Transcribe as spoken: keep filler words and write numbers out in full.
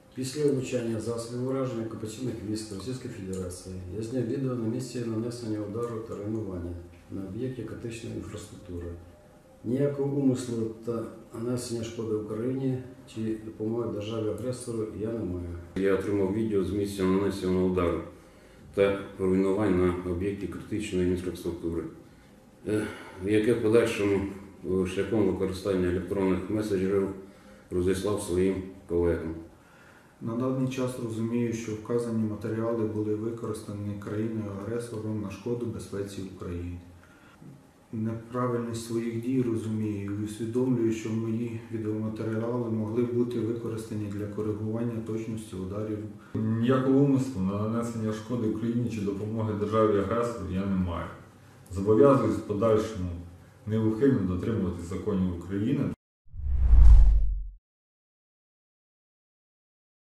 Після влучання засобів ураження окупаційних військ Російської Федерації я зняв відео на місці нанесення удару та руйнування на об'єкті критичної інфраструктури. Ніякого умислу та нанесення шкоди Україні чи допомоги державі-агресору я не маю. Я отримав відео з місця нанесення удару та руйнувань на об'єкті критичної інфраструктури, яке в подальшому шляхом використання електронних меседжерів розіслав своїм колегам. На даний час розумію, що вказані матеріали були використані країною-агресором на шкоду безпеці України. Неправильність своїх дій розумію і усвідомлюю, що мої відеоматеріали могли бути використані для коригування точності ударів. Ніякого умислу на нанесення шкоди Україні чи допомоги державі-агресору я не маю. Зобов'язуюсь в подальшому неухильно дотримуватись законів України.